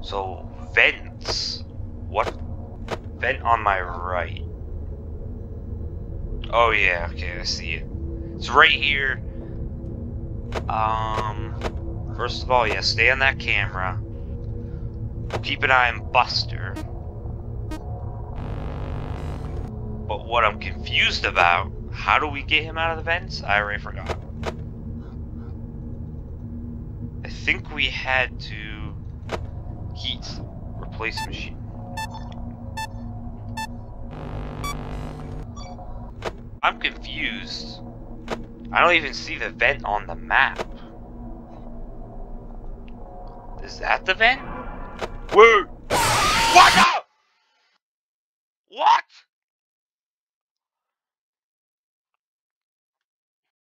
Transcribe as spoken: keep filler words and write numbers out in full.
So, vents. What? Vent on my right. Oh yeah, okay, I see it. It's right here. Um, first of all, yeah, stay on that camera. Keep an eye on Buster. But what I'm confused about, how do we get him out of the vents? I already forgot. I think we had to heat replace machine. I'm confused. I don't even see the vent on the map. Is that the vent? Whoa! What the?